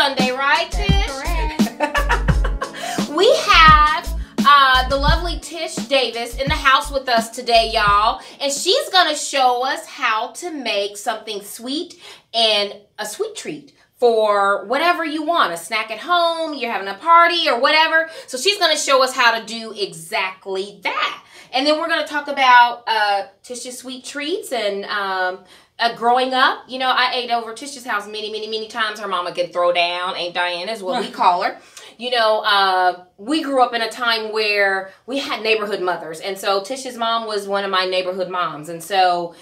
Sunday, right, Tish? Correct. We have the lovely Tish Davis in the house with us today, y'all. And she's going to show us how to make something sweet and a sweet treat for whatever you want. A snack at home, you're having a party or whatever. So she's going to show us how to do exactly that. And then we're going to talk about Tish's sweet treats and growing up. You know, I ate over Tish's house many times. Her mama could throw down. Aunt Diana is what we call her. You know, we grew up in a time where we had neighborhood mothers. And so Tish's mom was one of my neighborhood moms. And so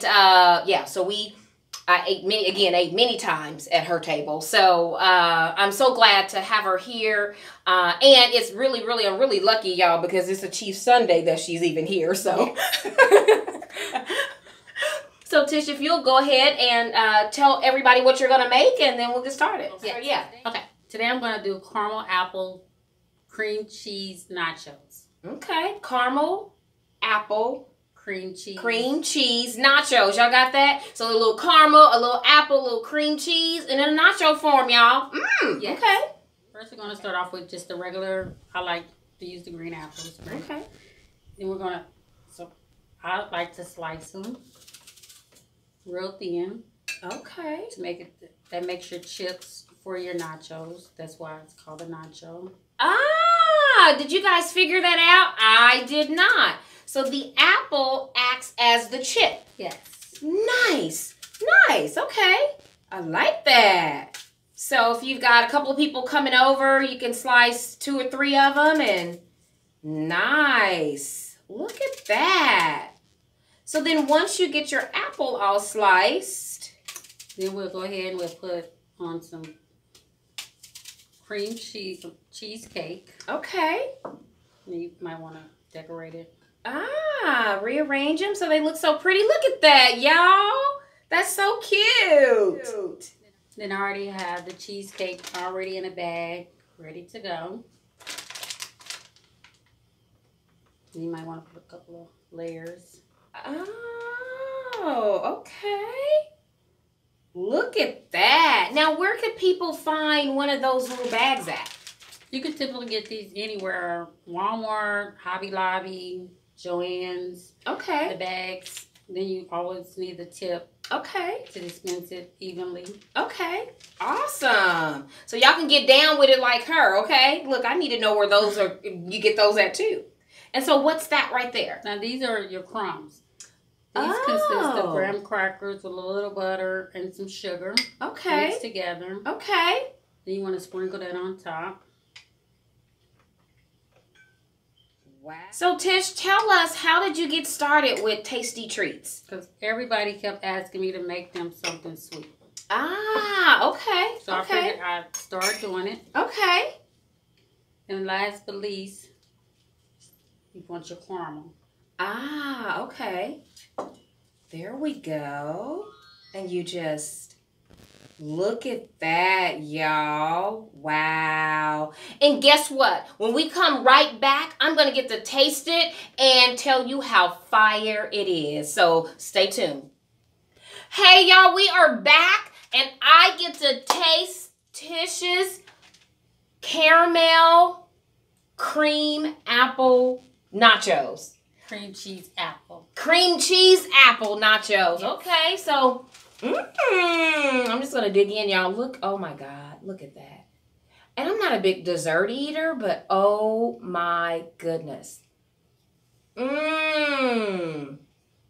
I ate many times at her table. So I'm so glad to have her here. And it's I'm really lucky, y'all, because it's a Chief Sunday that she's even here. So, so Tish, if you'll go ahead and tell everybody what you're going to make, and then we'll get started. Yeah. Okay. Today I'm going to do caramel apple cream cheese nachos. Okay. Caramel, apple, cream cheese nachos. Y'all got that? So a little caramel, a little apple, a little cream cheese, and in a nacho form, y'all. Yes. Okay. First we're going to start off with just the regular, I like to use the green apples. Right? Okay. Then we're going to, I like to slice them real thin. Okay. To make it, that makes your chips for your nachos. That's why it's called a nacho. Ah, did you guys figure that out? I did not. So the apple acts as the chip. Yes. Nice. Okay. I like that. So if you've got a couple of people coming over, you can slice 2 or 3 of them, and nice. Look at that. So then once you get your apple all sliced, then we'll go ahead and we'll put on some cream cheesecake. Okay. You might want to decorate it. Ah, rearrange them so they look so pretty. Look at that, y'all. That's so cute. Then I already have the cheesecake already in a bag, ready to go. You might want to put a couple of layers. Oh, okay. Look at that. Now, where could people find one of those little bags at? You can typically get these anywhere. Walmart, Hobby Lobby, Joann's. Okay. The bags. Then you always need the tip. Okay. To dispense it evenly. Okay. Awesome. So y'all can get down with it like her, okay? Look, I need to know where those are. You get those at too. And so what's that right there? Now these are your crumbs. These consist of graham crackers with a little butter and some sugar. Okay. Mixed together. Okay. Then you want to sprinkle that on top. Wow. So Tish, tell us, how did you get started with Tasty Treats? Because everybody kept asking me to make them something sweet. Ah, okay. So I figured I'd start doing it. Okay. And last but least, you want your caramel. Ah, okay. There we go. And you just look at that, y'all. Wow. And guess what? When we come right back, I'm going to get to taste it and tell you how fire it is. So stay tuned. Hey, y'all, we are back and I get to taste Tish's caramel cream apple nachos. Cream cheese apple. Cream cheese apple nachos. Okay, so I'm just going to dig in, y'all. Look, oh my God, look at that. And I'm not a big dessert eater, but oh my goodness. Are you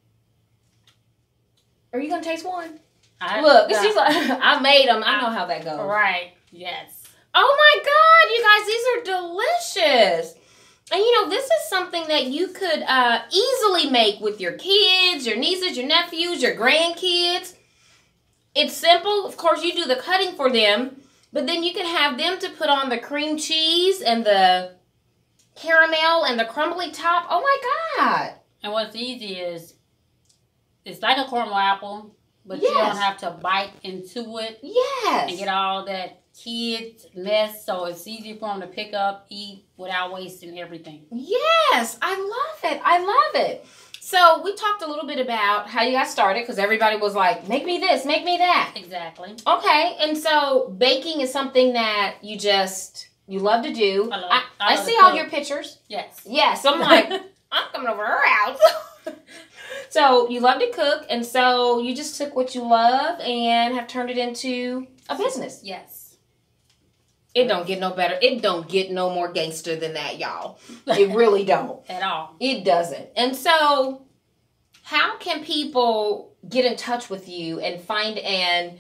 going to taste one? Look, she's like, I made them. I know how that goes. Right, yes. Oh my God, you guys, these are delicious. And you know, this is something that you could easily make with your kids, your nieces, your nephews, your grandkids. It's simple. Of course, you do the cutting for them, but then you can have them to put on the cream cheese and the caramel and the crumbly top. Oh my God. And what's easy is, it's like a caramel apple, but yes. You don't have to bite into it. Yes. And get all that kids mess, so it's easy for them to pick up, eat without wasting everything. Yes, I love it. I love it. So we talked a little bit about how you got started because everybody was like, make me this, make me that. Exactly. Okay, and so baking is something that you love to do. I love see to all cook. your pictures. Yes. Yes, I'm like, I'm coming over to her house. So you love to cook, and so you just took what you love and have turned it into a business. Yes. It don't get no better. It don't get no more gangster than that, y'all. It really don't. At all. It doesn't. And so how can people get in touch with you and find and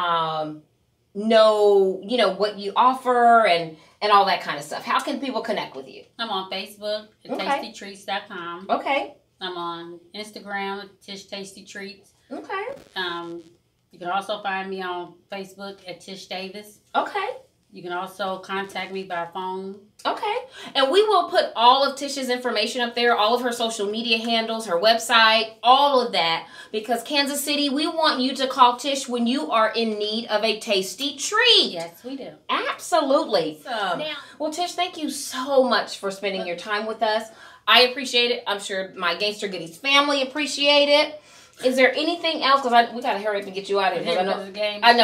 know, what you offer and all that kind of stuff? How can people connect with you? I'm on Facebook at Okay. tastytreats.com. Okay. I'm on Instagram at Tish Tasty Treats. Okay. You can also find me on Facebook at Tish Davis. Okay. You can also contact me by phone. Okay. And we will put all of Tish's information up there, all of her social media handles, her website, all of that. Because Kansas City, we want you to call Tish when you are in need of a tasty treat. Yes, we do. Absolutely. Well, Tish, thank you so much for spending your time with us. I appreciate it. I'm sure my Gangster Goodies family appreciate it. Is there anything else? Because we got to hurry up and get you out of here. I know the game. I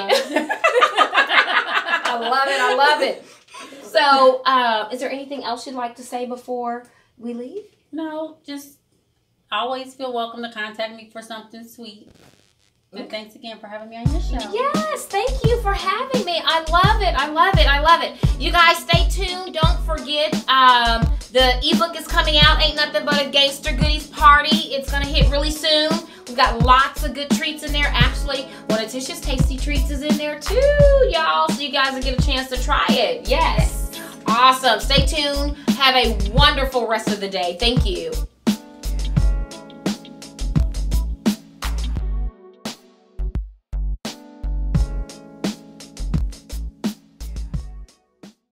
love it. I love it. So, is there anything else you'd like to say before we leave? No, just always feel welcome to contact me for something sweet. And thanks again for having me on your show. Yes, thank you for having me. I love it. I love it. I love it. You guys stay tuned. Don't forget, the ebook is coming out. Ain't Nothing But a Gangster Goodies Party. It's going to hit really soon. We've got lots of good treats in there. Actually, one of Tish's Tasty Treats is in there too, y'all. So you guys will get a chance to try it. Yes. Awesome. Stay tuned. Have a wonderful rest of the day. Thank you.